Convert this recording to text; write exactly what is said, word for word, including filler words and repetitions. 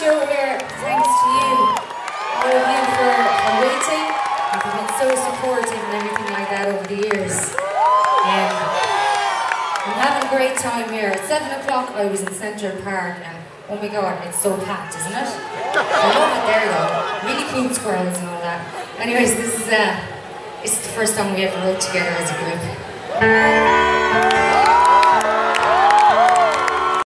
show here thanks to you, all of you for, for waiting. You've been so supportive and everything like that over the years. Um, I'm having a great time here. At seven o'clock I was in Central Park and oh my god, it's so packed, isn't it? I love it there though. Really cute squirrels and all that. Anyways, this is uh, this is the first time we ever wrote together as a group.